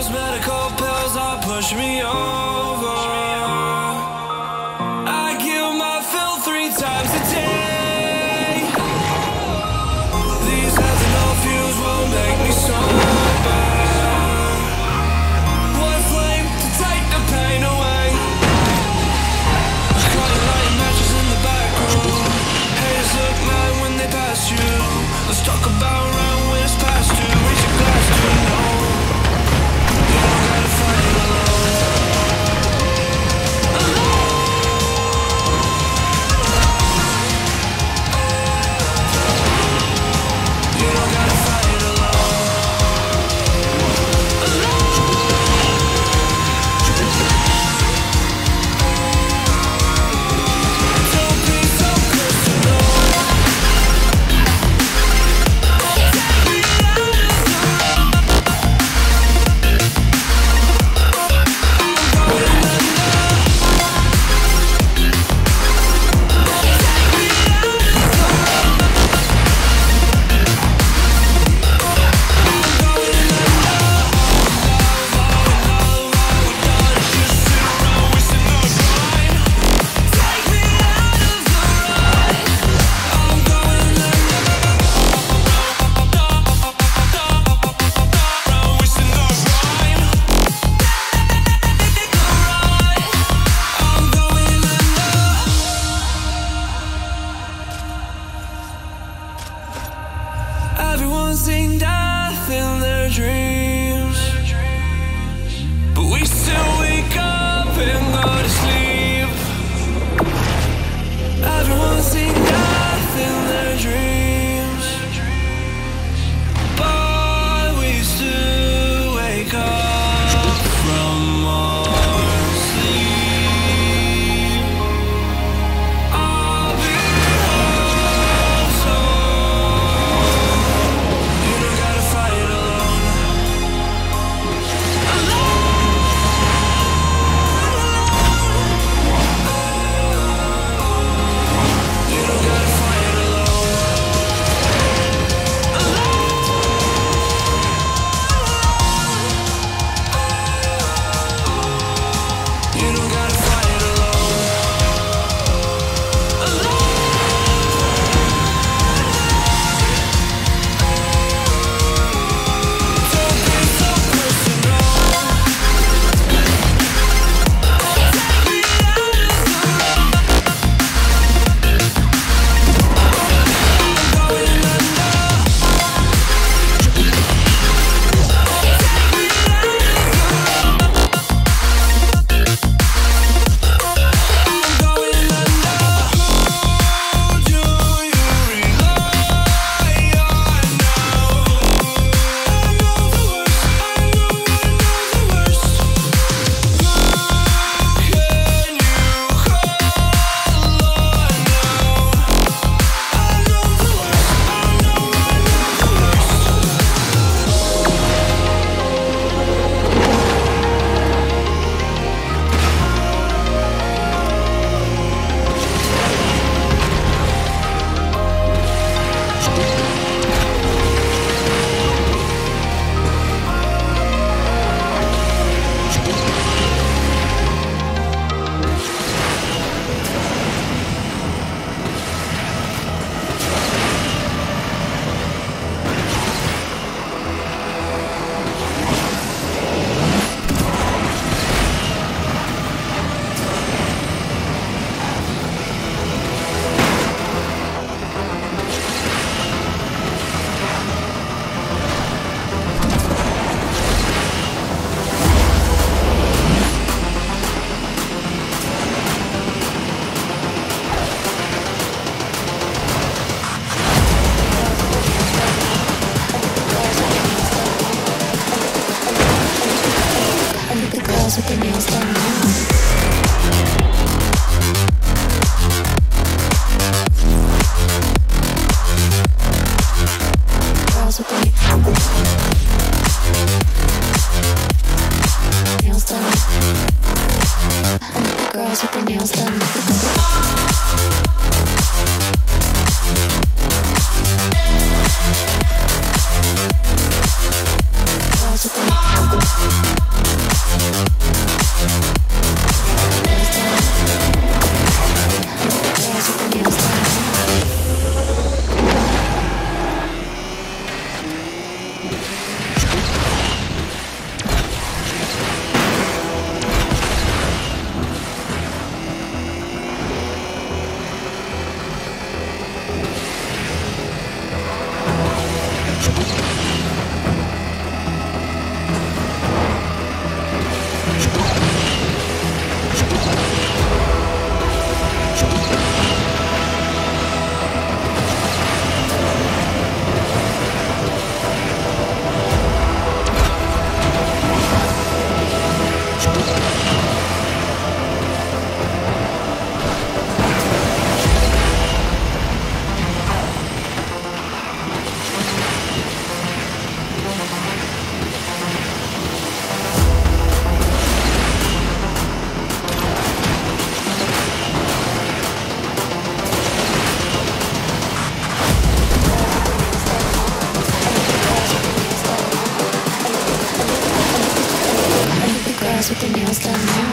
those medical pills that push me over. I kill my fill 3 times a day. These ethanol fuels won't make me sober. One flame to take the pain away. Crying light matches in the back room. Haters look mad when they pass you. Let's talk about round when it's past you. Reach your glass to know you don't gotta fight it alone. You don't gotta fight it alone. Don't be so personal. Everyone's seen death in their dreams, but we still wake up and go to sleep. Everyone's seen death in their dreams, but we still wake up from our sleep. I'll be home soon. You don't gotta fight it alone. You don't gotta fight it alone. You don't gotta fight it alone. Don't be so personal. With their nails done now. Girls with their nails done. Girls with their nails done. Girls with their With the nails done now.